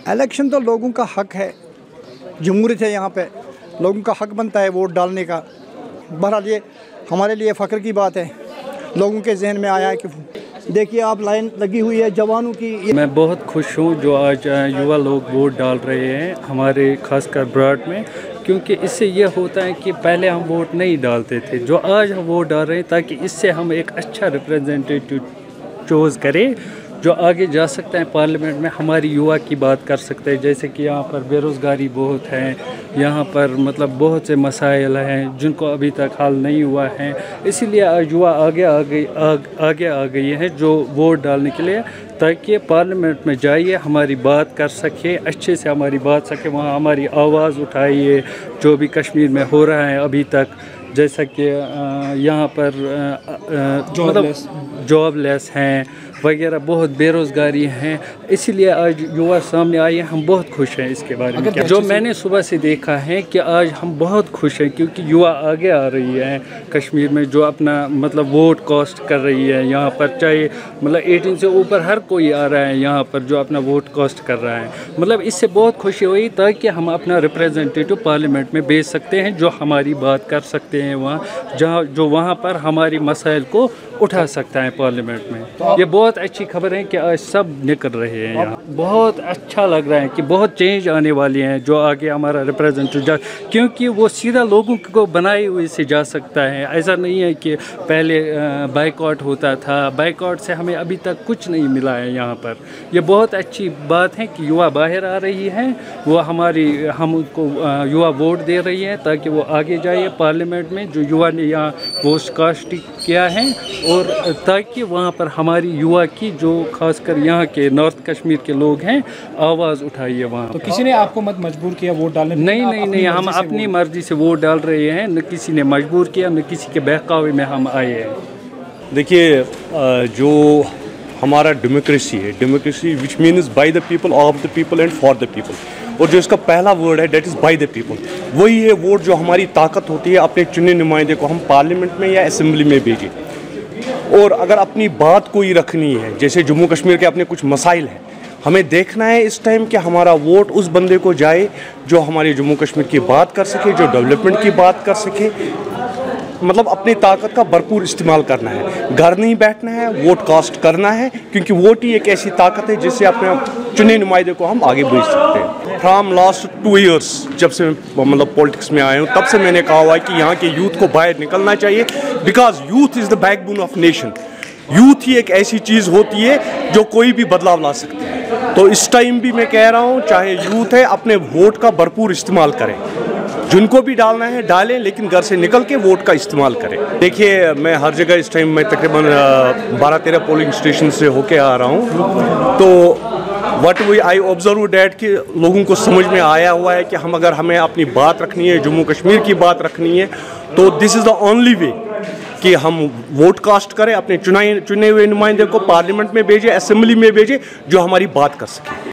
Election तो लोगों का हक है, जमहूरियत है, यहाँ पे लोगों का हक बनता है वोट डालने का। बहरहाल ये हमारे लिए फ़ख्र की बात है, लोगों के जहन में आया है कि देखिए आप लाइन लगी हुई है जवानों की। मैं बहुत खुश हूँ जो आज युवा लोग वोट डाल रहे हैं हमारे खासकर ब्राड में, क्योंकि इससे ये होता है कि पहले हम वोट नहीं डालते थे, जो आज हम वोट डाल रहे हैं ताकि इससे हम एक अच्छा रिप्रेजेंटेटिव चूज़ करें जो आगे जा सकते हैं पार्लियामेंट में, हमारी युवा की बात कर सकते हैं। जैसे कि यहाँ पर बेरोज़गारी बहुत है, यहाँ पर मतलब बहुत से मसाइल हैं जिनको अभी तक हल नहीं हुआ है, इसीलिए युवा आगे आ गई है जो वोट डालने के लिए, ताकि पार्लियामेंट में जाइए हमारी बात कर सके, अच्छे से हमारी बात सके, वहाँ हमारी आवाज़ उठाइए जो भी कश्मीर में हो रहा है अभी तक। जैसा कि यहाँ पर मतलब जॉबलेस हैं वगैरह, बहुत बेरोज़गारी हैं, इसीलिए आज युवा सामने आए हैं। हम बहुत खुश हैं इसके बारे में। जो मैंने सुबह से देखा है कि आज हम बहुत खुश हैं क्योंकि युवा आगे आ रही है कश्मीर में, जो अपना मतलब वोट कास्ट कर रही है यहाँ पर, चाहे मतलब 18 से ऊपर हर कोई आ रहा है यहाँ पर जो अपना वोट कास्ट कर रहा है। मतलब इससे बहुत खुशी हुई ताकि हम अपना रिप्रेजेंटेटिव पार्लियामेंट में भेज सकते हैं जो हमारी बात कर सकते हैं वहाँ, जहाँ जो वहाँ पर हमारी मसाइल को उठा सकता है पार्लियामेंट में। ये बहुत अच्छी खबर है कि आज सब निकल रहे हैं यहाँ। बहुत अच्छा लग रहा है कि बहुत चेंज आने वाली हैं जो आगे हमारा रिप्रेजेंटेटिव जा, क्योंकि वो सीधा लोगों को बनाए हुए से जा सकता है। ऐसा नहीं है कि पहले बाइकआउट होता था, बाइकआउट से हमें अभी तक कुछ नहीं मिला है यहाँ पर। ये बहुत अच्छी बात है कि युवा बाहर आ रही है, वो हम उनको युवा वोट दे रही है ताकि वो आगे जाए पार्लियामेंट में, जो युवा ने यहाँ वोट कास्ट किया है, और ताकि वहाँ पर हमारी युवा की जो खासकर यहाँ के नॉर्थ कश्मीर के लोग हैं आवाज़ उठाइए वहाँ। तो किसी ने आपको मत मजबूर किया वोट डालने? नहीं, हम अपनी मर्जी से वोट डाल रहे हैं, न किसी ने मजबूर किया, न किसी के बहकावे में हम आए हैं। देखिए, जो हमारा डेमोक्रेसी है, democracy which means by the people, of the people and for the people, और जो इसका पहला वर्ड है that is by the people, वही है वोट जो हमारी ताकत होती है अपने चुने नुमाइंदे को हम पार्लियामेंट में या असेंबली में भेजें। और अगर अपनी बात कोई रखनी है, जैसे जम्मू कश्मीर के अपने कुछ मसाइल हैं, हमें देखना है इस टाइम कि हमारा वोट उस बंदे को जाए जो हमारे जम्मू कश्मीर की बात कर सके, जो डेवलपमेंट की बात कर सके। मतलब अपनी ताकत का भरपूर इस्तेमाल करना है, घर नहीं बैठना है, वोट कास्ट करना है, क्योंकि वोट ही एक ऐसी ताकत है जिससे अपने चुने नुमाइंदे को हम आगे भेज सकते हैं। फ्राम लास्ट 2 years जब से मतलब पॉलिटिक्स में आया हूँ, तब से मैंने कहा हुआ है कि यहाँ के यूथ को बाहर निकलना चाहिए, because youth is the backbone of nation. Youth ही एक ऐसी चीज़ होती है जो कोई भी बदलाव ला सकती है। तो इस टाइम भी मैं कह रहा हूँ, चाहे यूथ है, अपने वोट का भरपूर इस्तेमाल करें, जिनको भी डालना है डालें, लेकिन घर से निकल के वोट का इस्तेमाल करें। देखिए, मैं हर जगह इस टाइम मैं तकरीबन 12-13 पोलिंग स्टेशन से होके आ रहा हूँ, तो आई ऑब्जर्व डैट कि लोगों को समझ में आया हुआ है कि हमें अपनी बात रखनी है, जम्मू कश्मीर की बात रखनी है, तो this is the only way कि हम वोट कास्ट करें, अपने चुने हुए नुमाइंदे को पार्लियामेंट में भेजें, असेंबली में भेजें, जो हमारी बात कर सके।